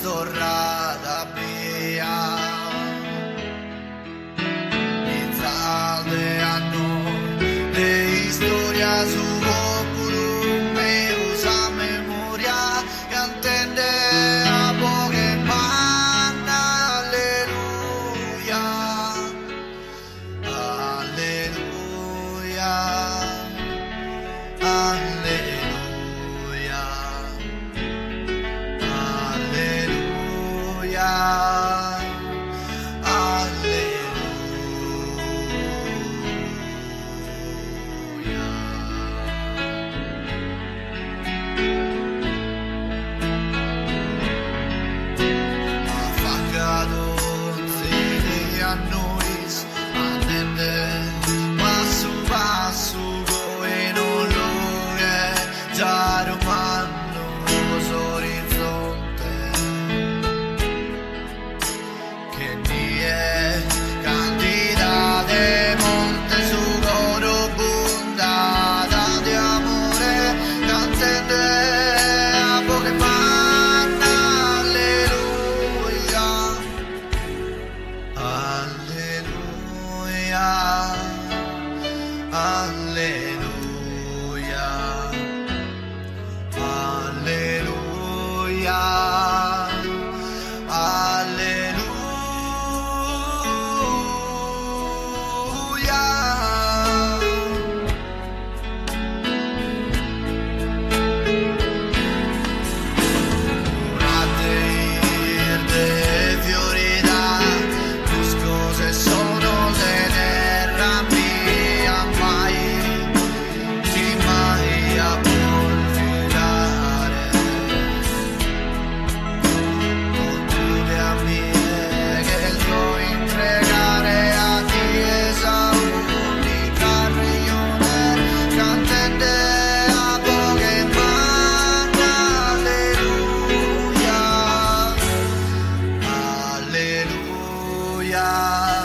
storrada via. Salve a noi de historia su populum e usa memoria che intende a poche man. Alleluia, alleluia, alleluia, alleluia. Nois andende passo passo come non lo è già romanoso orizzonte che nie candida de monte su coro bundata di amore cantende a poche man. Alleluia, alleluia, alleluia. Curate de fiori da cose sono de terra mia mai a porficare tutte amiche che io entregare a Chiesa unica riunione cantende a poche man. Alleluia, alleluia.